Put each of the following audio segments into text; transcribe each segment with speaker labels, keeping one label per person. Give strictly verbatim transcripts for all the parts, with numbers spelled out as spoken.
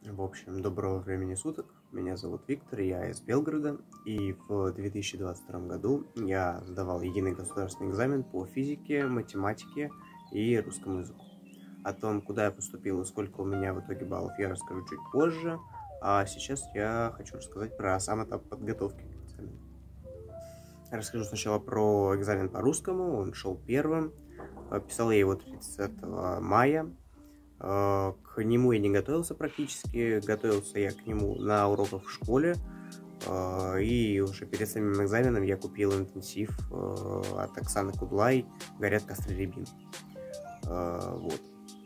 Speaker 1: В общем, доброго времени суток. Меня зовут Виктор, я из Белгорода. И в две тысячи двадцать втором году я сдавал единый государственный экзамен по физике, математике и русскому языку. О том, куда я поступил и сколько у меня в итоге баллов, я расскажу чуть позже. А сейчас я хочу рассказать про сам этап подготовки к экзамену. Расскажу сначала про экзамен по русскому. Он шел первым. Писал я его тридцатого мая. К нему я не готовился практически, готовился я к нему на уроках в школе, и уже перед самим экзаменом я купил интенсив от Оксаны Кудлай «Горят костры рябин». Вот.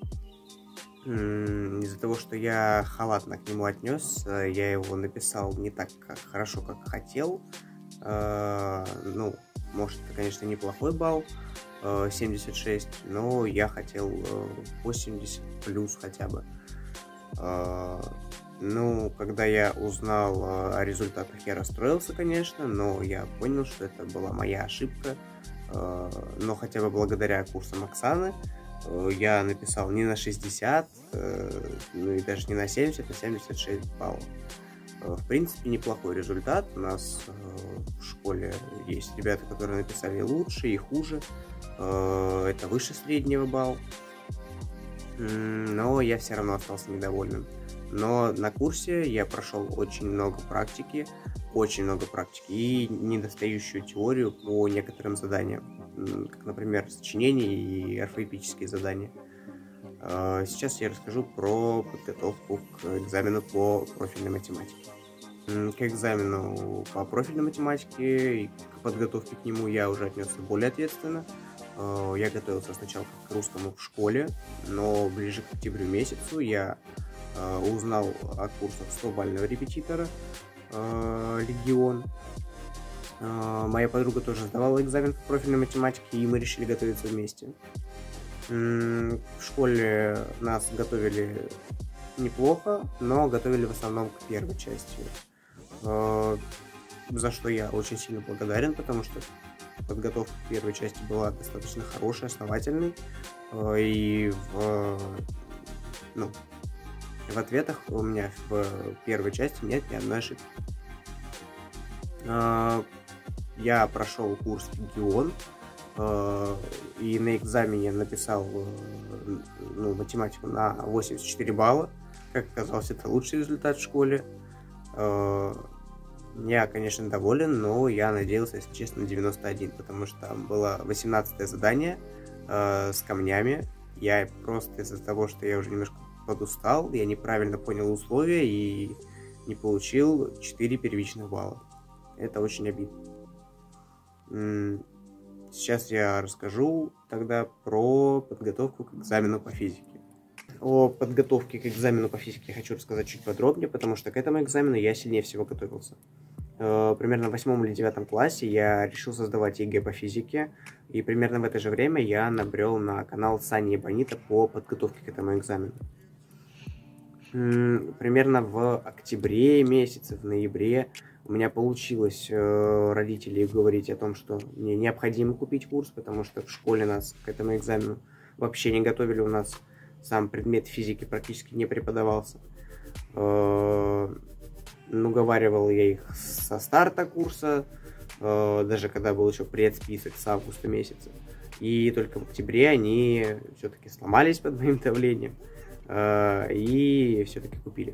Speaker 1: Из-за того, что я халатно к нему отнес, я его написал не так как хорошо, как хотел. Ну, может, это, конечно, неплохой балл, семьдесят шесть, но я хотел восемьдесят плюс хотя бы. Ну, когда я узнал о результатах, я расстроился, конечно, но я понял, что это была моя ошибка. Но хотя бы благодаря курсам Оксаны я написал не на шестьдесят, ну и даже не на семьдесят, а семьдесят шесть баллов. В принципе, неплохой результат. У нас в школе есть ребята, которые написали лучше и хуже. Это выше среднего балла. Но я все равно остался недовольным. Но на курсе я прошел очень много практики, очень много практики и недостающую теорию по некоторым заданиям, как, например, сочинения и орфоэпические задания. Сейчас я расскажу про подготовку к экзамену по профильной математике. К экзамену по профильной математике и к подготовке к нему я уже отнесся более ответственно. Я готовился сначала к русскому в школе, но ближе к октябрю месяцу я узнал о курсах сто-бального репетитора «Легион». Моя подруга тоже сдавала экзамен по профильной математике, и мы решили готовиться вместе. В школе нас готовили неплохо, но готовили в основном к первой части, за что я очень сильно благодарен, потому что подготовка к первой части была достаточно хорошей, основательной, и в, ну, в ответах у меня в первой части нет ни одной ошибки. Я прошел курс «Легион», и на экзамене написал ну, математику на восемьдесят четыре балла. Как оказалось, это лучший результат в школе. Я, конечно, доволен, но я надеялся, если честно, на девяносто один, потому что там было восемнадцатое задание с камнями. Я просто из-за того, что я уже немножко подустал, я неправильно понял условия и не получил четыре первичных балла. Это очень обидно. Сейчас я расскажу тогда про подготовку к экзамену по физике. О подготовке к экзамену по физике я хочу рассказать чуть подробнее, потому что к этому экзамену я сильнее всего готовился. Примерно в восьмом или девятом классе я решил создавать ЕГЭ по физике, и примерно в это же время я набрел на канал Сани Бонита по подготовке к этому экзамену. Примерно в октябре месяце, в ноябре у меня получилось э, родителей уговорить о том, что мне необходимо купить курс, потому что в школе нас к этому экзамену вообще не готовили, у нас сам предмет физики практически не преподавался. Э, уговаривал я их со старта курса, э, даже когда был еще предсписок с августа месяца. И только в октябре они все-таки сломались под моим давлением э, и все-таки купили.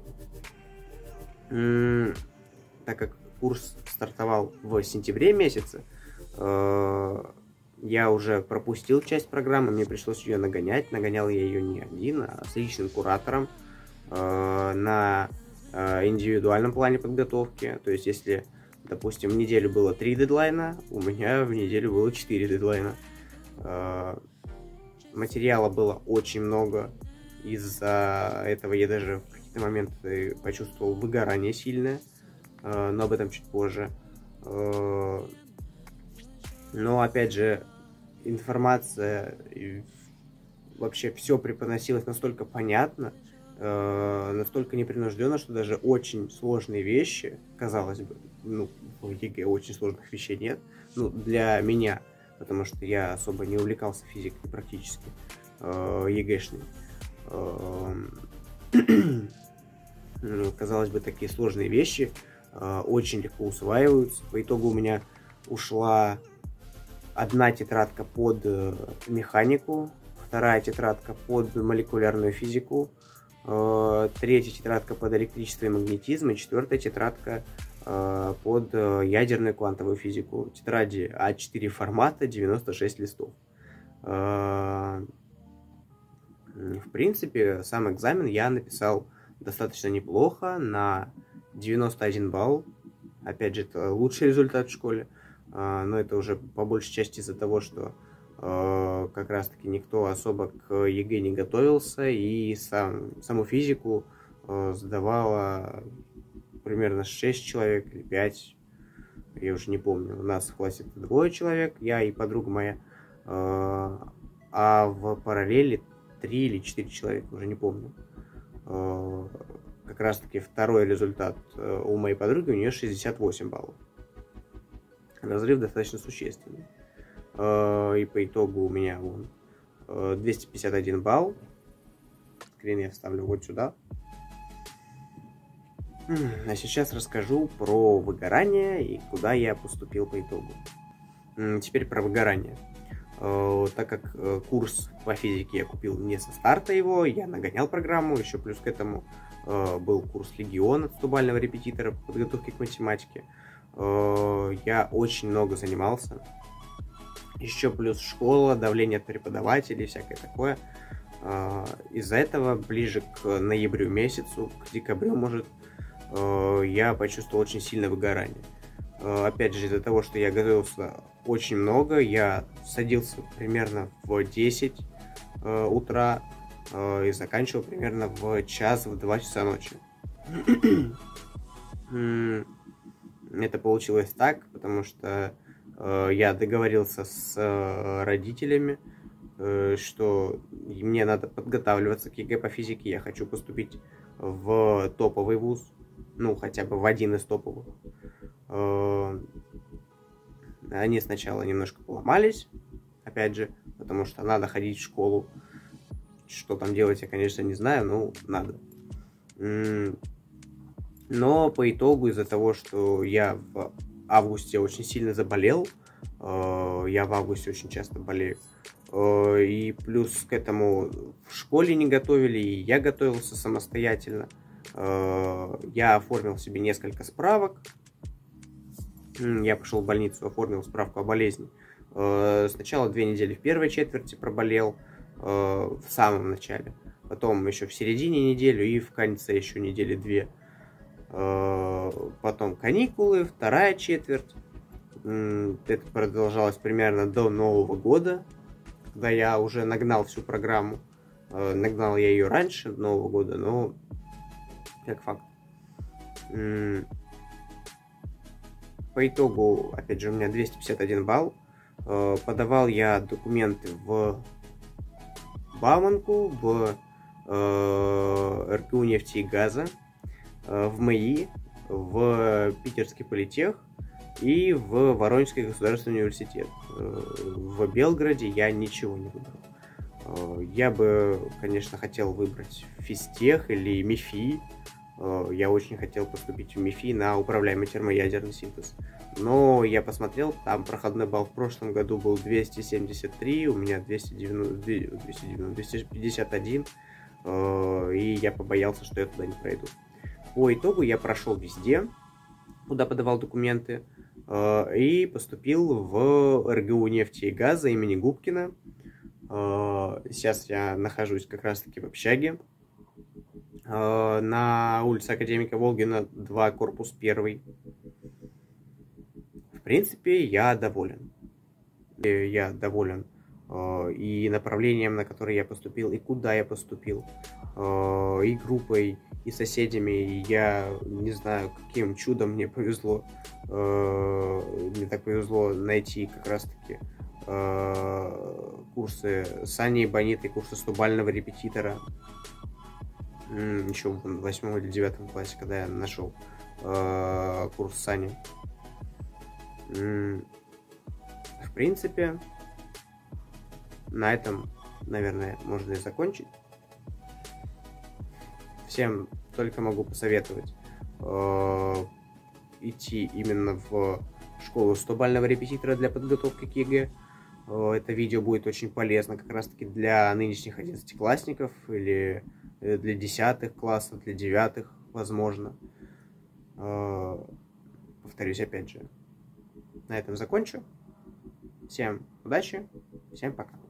Speaker 1: Так как курс стартовал в сентябре месяце, э, я уже пропустил часть программы, мне пришлось ее нагонять. Нагонял я ее не один, а с личным куратором э, на э, индивидуальном плане подготовки. То есть, если, допустим, в неделю было три дедлайна, у меня в неделю было четыре дедлайна. Э, материала было очень много. Из-за этого я даже в какие-то моменты почувствовал выгорание сильное. Но об этом чуть позже. Но опять же, информация, вообще все преподносилось настолько понятно, настолько непринужденно, что даже очень сложные вещи, казалось бы, ну, в ЕГЭ очень сложных вещей нет, ну, для меня, потому что я особо не увлекался физикой практически, ЕГЭшной. казалось бы, такие сложные вещи очень легко усваиваются. По итогу у меня ушла одна тетрадка под механику, вторая тетрадка под молекулярную физику, третья тетрадка под электричество и магнетизм, и четвертая тетрадка под ядерную квантовую физику. Тетради а четыре формата, девяносто шесть листов. В принципе, сам экзамен я написал достаточно неплохо, на девяносто один балл. Опять же, это лучший результат в школе, но это уже по большей части из-за того, что как раз-таки никто особо к ЕГЭ не готовился, и сам, саму физику сдавало примерно шесть человек или пять, я уже не помню. У нас в классе двое человек, я и подруга моя, а в параллели три или четыре человека, уже не помню. Как раз-таки второй результат у моей подруги, у нее шестьдесят восемь баллов. Разрыв достаточно существенный. И по итогу у меня вон двести пятьдесят один балл. Скрин я вставлю вот сюда. А сейчас расскажу про выгорание и куда я поступил по итогу. Теперь про выгорание. Так как курс по физике я купил не со старта его, я нагонял программу, еще плюс к этому был курс Легион от тубального репетитора по подготовке к математике. Я очень много занимался. Еще плюс школа, давление от преподавателей, всякое такое. Из-за этого ближе к ноябрю месяцу, к декабрю, может, я почувствовал очень сильное выгорание. Опять же, из-за того, что я готовился очень много, я садился примерно в десять утра и заканчивал примерно в час, в два часа ночи. Это получилось так, потому что я договорился с родителями, что мне надо подготавливаться к ЕГЭ по физике, я хочу поступить в топовый вуз, ну, хотя бы в один из топовых. Они сначала немножко поломались, опять же, потому что надо ходить в школу. Что там делать, я, конечно, не знаю, но надо. Но по итогу, из-за того, что я в августе очень сильно заболел, я в августе очень часто болею, и плюс к этому в школе не готовили, и я готовился самостоятельно. Я оформил себе несколько справок. Я пошел в больницу, оформил справку о болезни. Сначала две недели в первой четверти проболел, в самом начале. Потом еще в середине неделю и в конце еще недели две. Потом каникулы, вторая четверть. Это продолжалось примерно до Нового года, когда я уже нагнал всю программу. Нагнал я ее раньше Нового года, но как факт. По итогу, опять же, у меня двести пятьдесят один балл. Подавал я документы в Бауманку, в эр ка у нефти и газа, в МАИ, в Питерский политех и в Воронежский государственный университет. В Белгороде я ничего не выбрал. Я бы, конечно, хотел выбрать физтех или МИФИ. Я очень хотел поступить в МИФИ на управляемый термоядерный синтез. Но я посмотрел, там проходной балл в прошлом году был двести семьдесят три, у меня двести девяносто, двести девяносто, двести пятьдесят один, и я побоялся, что я туда не пройду. По итогу я прошел везде, куда подавал документы, и поступил в эр гэ у нефти и газа имени Губкина. Сейчас я нахожусь как раз-таки в общаге на улице Академика Волгина, два, корпус первый. В принципе, я доволен. Я доволен и направлением, на которое я поступил, и куда я поступил, и группой, и соседями. И я не знаю, каким чудом мне повезло. Мне так повезло найти как раз-таки курсы Сани и Бониты, курсы стубального репетитора. Еще в восьмом или девятом классе, когда я нашел курс Сани. В принципе, на этом, наверное, можно и закончить. Всем только могу посоветовать э, идти именно в школу сто-бального репетитора для подготовки к ЕГЭ. Э, это видео будет очень полезно как раз-таки для нынешних одиннадцатиклассников или для десятых классов, для девятых, возможно. Э, повторюсь опять же. На этом закончу. Всем удачи, всем пока.